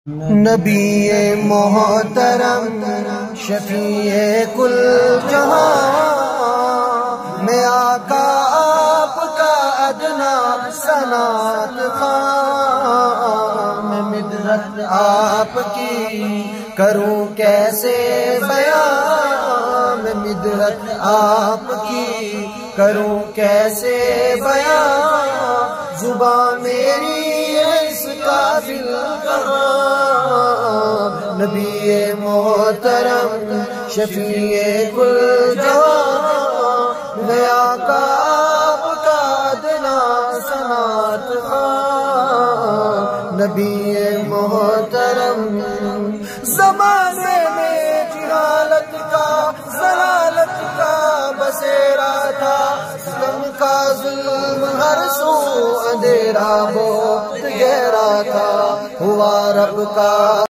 نبی محترم شفیع کل جہاں میں آقا آپ کا ادنا سنات خواہ، میں مدحت آپ کی کروں کیسے بیان، میں مدحت آپ کی کروں کیسے بیان، زبان میری اس قابل کہاں۔ نبی محترم شفیع کل جہاں میں آقا آپ کا ادنا سنات خواہ، نبی محترم زمانے میں جہالت کا ضلالت کا بسیرا تھا، ستم کا ظلم ہر سو اندھیرا بہت گہرا تھا، ہوا رب کا